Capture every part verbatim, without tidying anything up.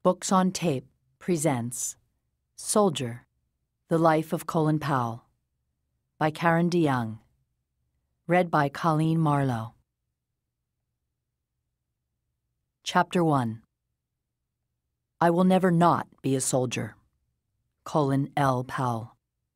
Books on Tape presents Soldier, The Life of Colin Powell by Karen DeYoung. Read by Colleen Marlo. Chapter one. I Will Never Not Be a Soldier. Colin L. Powell.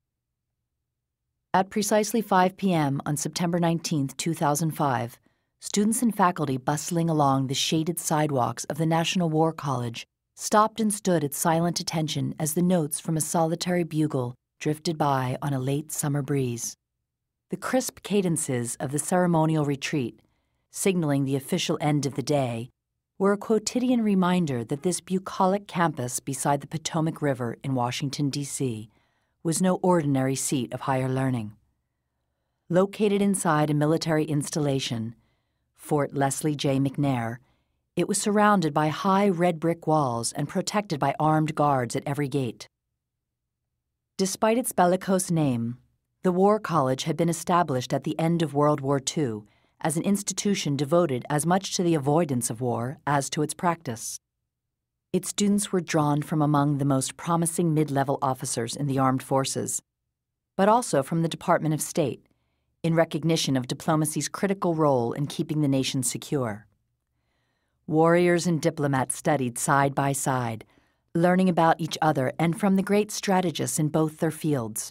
At precisely five p m on September nineteenth, two thousand five, students and faculty bustling along the shaded sidewalks of the National War College stopped and stood at silent attention as the notes from a solitary bugle drifted by on a late summer breeze. The crisp cadences of the ceremonial retreat, signaling the official end of the day, were a quotidian reminder that this bucolic campus beside the Potomac River in Washington, D C, was no ordinary seat of higher learning. Located inside a military installation, Fort Leslie J. McNair, it was surrounded by high red brick walls and protected by armed guards at every gate. Despite its bellicose name, the War College had been established at the end of World War Two as an institution devoted as much to the avoidance of war as to its practice. Its students were drawn from among the most promising mid-level officers in the armed forces, but also from the Department of State, in recognition of diplomacy's critical role in keeping the nation secure. Warriors and diplomats studied side by side, learning about each other and from the great strategists in both their fields.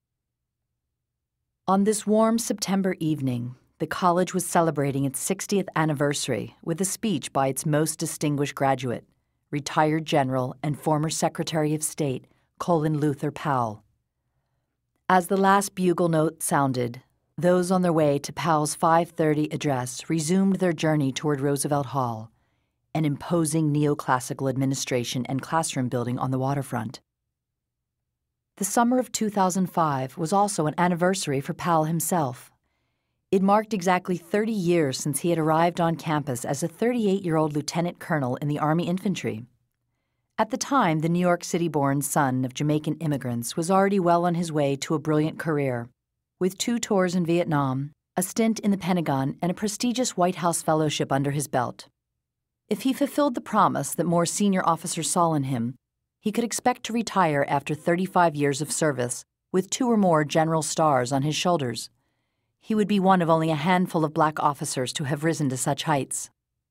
On this warm September evening, the college was celebrating its sixtieth anniversary with a speech by its most distinguished graduate, retired General and former Secretary of State Colin Luther Powell. As the last bugle note sounded, those on their way to Powell's five thirty address resumed their journey toward Roosevelt Hall, an imposing neoclassical administration and classroom building on the waterfront. The summer of two thousand five was also an anniversary for Powell himself. It marked exactly thirty years since he had arrived on campus as a thirty-eight-year-old lieutenant colonel in the Army Infantry. At the time, the New York City-born son of Jamaican immigrants was already well on his way to a brilliant career, with two tours in Vietnam, a stint in the Pentagon, and a prestigious White House fellowship under his belt. If he fulfilled the promise that more senior officers saw in him, he could expect to retire after thirty-five years of service with two or more general stars on his shoulders. He would be one of only a handful of black officers to have risen to such heights.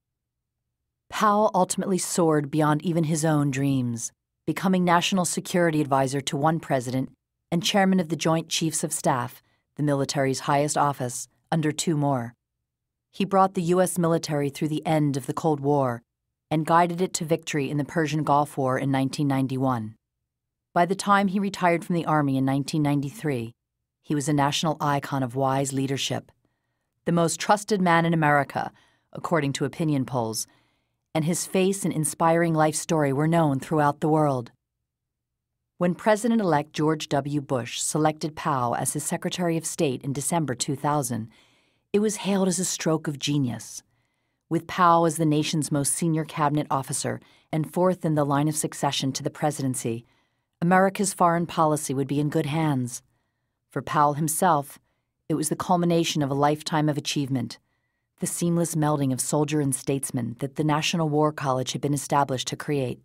Powell ultimately soared beyond even his own dreams, becoming National Security Advisor to one president and chairman of the Joint Chiefs of Staff, the military's highest office, under two more. He brought the U S military through the end of the Cold War and guided it to victory in the Persian Gulf War in nineteen ninety-one. By the time he retired from the Army in nineteen ninety-three, he was a national icon of wise leadership, the most trusted man in America, according to opinion polls, and his face and inspiring life story were known throughout the world. When President-elect George W. Bush selected Powell as his Secretary of State in December two thousand, it was hailed as a stroke of genius. With Powell as the nation's most senior cabinet officer and fourth in the line of succession to the presidency, America's foreign policy would be in good hands. For Powell himself, it was the culmination of a lifetime of achievement, the seamless melding of soldier and statesman that the National War College had been established to create.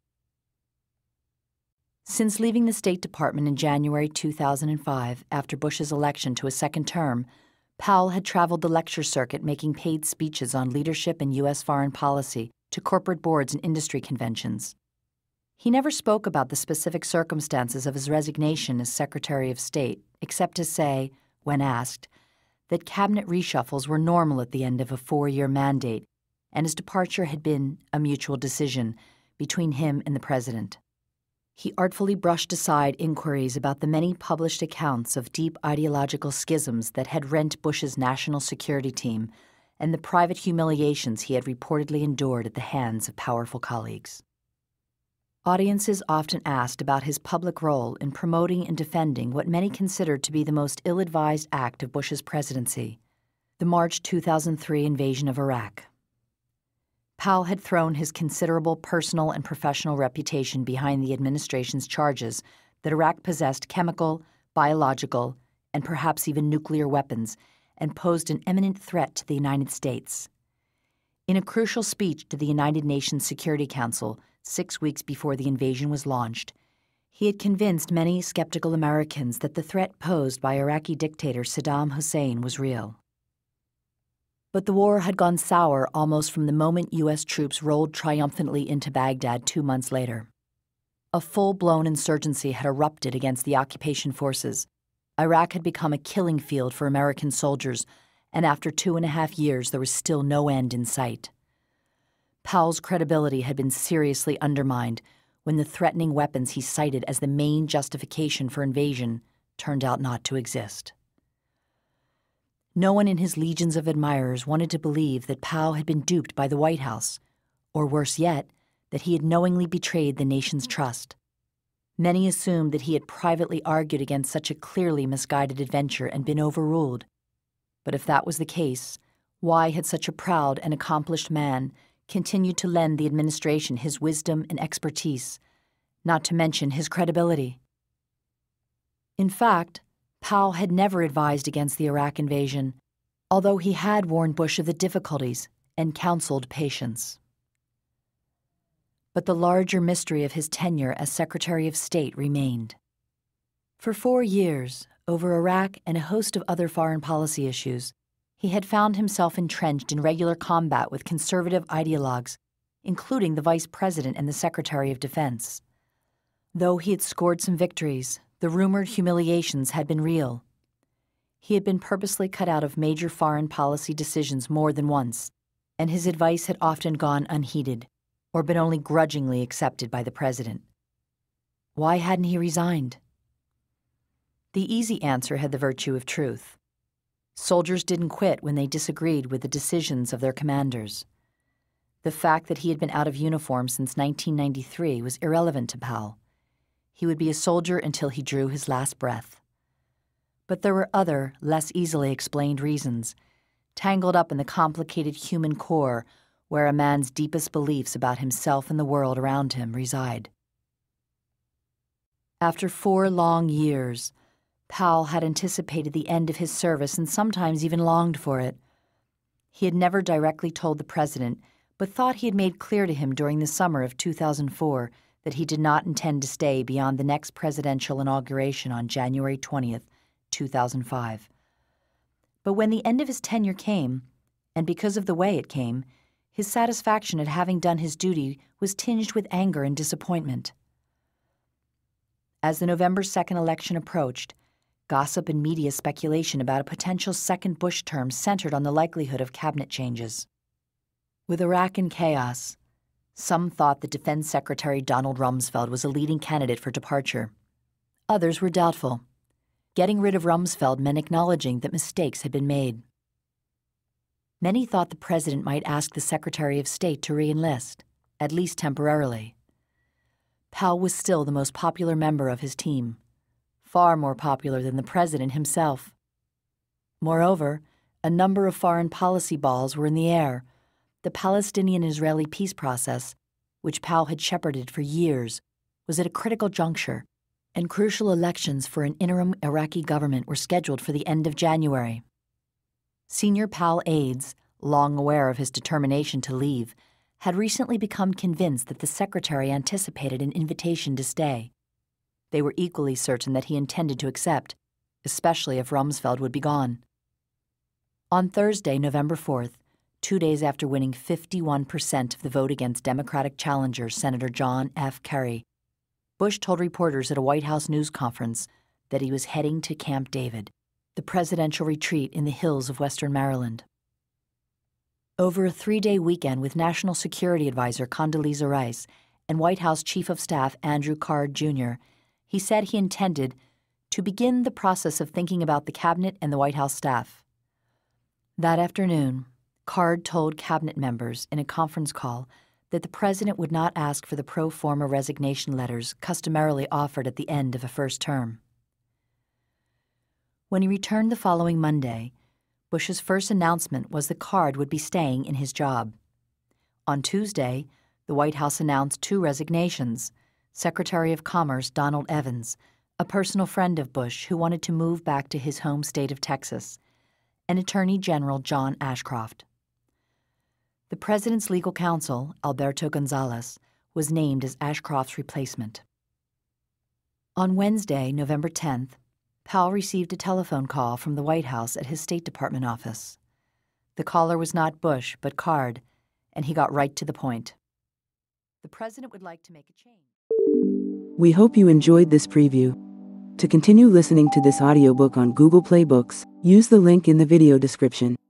Since leaving the State Department in January two thousand five, after Bush's election to a second term, Powell had traveled the lecture circuit making paid speeches on leadership and U S foreign policy to corporate boards and industry conventions. He never spoke about the specific circumstances of his resignation as Secretary of State, except to say, when asked, that cabinet reshuffles were normal at the end of a four-year mandate, and his departure had been a mutual decision between him and the president. He artfully brushed aside inquiries about the many published accounts of deep ideological schisms that had rent Bush's national security team and the private humiliations he had reportedly endured at the hands of powerful colleagues. Audiences often asked about his public role in promoting and defending what many considered to be the most ill-advised act of Bush's presidency, the March two thousand three invasion of Iraq. Powell had thrown his considerable personal and professional reputation behind the administration's charges that Iraq possessed chemical, biological, and perhaps even nuclear weapons and posed an imminent threat to the United States. In a crucial speech to the United Nations Security Council six weeks before the invasion was launched, he had convinced many skeptical Americans that the threat posed by Iraqi dictator Saddam Hussein was real. But the war had gone sour almost from the moment U S troops rolled triumphantly into Baghdad two months later. A full-blown insurgency had erupted against the occupation forces. Iraq had become a killing field for American soldiers, and after two and a half years, there was still no end in sight. Powell's credibility had been seriously undermined when the threatening weapons he cited as the main justification for invasion turned out not to exist. No one in his legions of admirers wanted to believe that Powell had been duped by the White House, or worse yet, that he had knowingly betrayed the nation's trust. Many assumed that he had privately argued against such a clearly misguided adventure and been overruled. But if that was the case, why had such a proud and accomplished man continued to lend the administration his wisdom and expertise, not to mention his credibility? In fact, Powell had never advised against the Iraq invasion, although he had warned Bush of the difficulties and counseled patience. But the larger mystery of his tenure as Secretary of State remained. For four years, over Iraq and a host of other foreign policy issues, he had found himself entrenched in regular combat with conservative ideologues, including the Vice President and the Secretary of Defense. Though he had scored some victories, the rumored humiliations had been real. He had been purposely cut out of major foreign policy decisions more than once, and his advice had often gone unheeded, or been only grudgingly accepted by the president. Why hadn't he resigned? The easy answer had the virtue of truth. Soldiers didn't quit when they disagreed with the decisions of their commanders. The fact that he had been out of uniform since nineteen ninety-three was irrelevant to Powell. He would be a soldier until he drew his last breath. But there were other, less easily explained reasons, tangled up in the complicated human core where a man's deepest beliefs about himself and the world around him reside. After four long years, Powell had anticipated the end of his service and sometimes even longed for it. He had never directly told the president, but thought he had made clear to him during the summer of two thousand four that he did not intend to stay beyond the next presidential inauguration on January twentieth, two thousand five. But when the end of his tenure came, and because of the way it came, his satisfaction at having done his duty was tinged with anger and disappointment. As the November second election approached, gossip and media speculation about a potential second Bush term centered on the likelihood of cabinet changes. With Iraq in chaos, some thought that Defense Secretary Donald Rumsfeld was a leading candidate for departure. Others were doubtful. Getting rid of Rumsfeld meant acknowledging that mistakes had been made. Many thought the president might ask the Secretary of State to re-enlist, at least temporarily. Powell was still the most popular member of his team, far more popular than the president himself. Moreover, a number of foreign policy balls were in the air. The Palestinian-Israeli peace process, which Powell had shepherded for years, was at a critical juncture, and crucial elections for an interim Iraqi government were scheduled for the end of January. Senior Powell aides, long aware of his determination to leave, had recently become convinced that the secretary anticipated an invitation to stay. They were equally certain that he intended to accept, especially if Rumsfeld would be gone. On Thursday, November fourth, two days after winning fifty-one percent of the vote against Democratic challenger Senator John F. Kerry, Bush told reporters at a White House news conference that he was heading to Camp David, the presidential retreat in the hills of western Maryland. Over a three-day weekend with National Security Advisor Condoleezza Rice and White House Chief of Staff Andrew Card Junior, he said he intended to begin the process of thinking about the cabinet and the White House staff. That afternoon, Card told cabinet members in a conference call that the president would not ask for the pro forma resignation letters customarily offered at the end of a first term. When he returned the following Monday, Bush's first announcement was that Card would be staying in his job. On Tuesday, the White House announced two resignations: Secretary of Commerce Donald Evans, a personal friend of Bush who wanted to move back to his home state of Texas, and Attorney General John Ashcroft. The president's legal counsel, Alberto Gonzalez, was named as Ashcroft's replacement. On Wednesday, November tenth, Powell received a telephone call from the White House at his State Department office. The caller was not Bush, but Card, and he got right to the point. The president would like to make a change. We hope you enjoyed this preview. To continue listening to this audiobook on Google Play Books, use the link in the video description.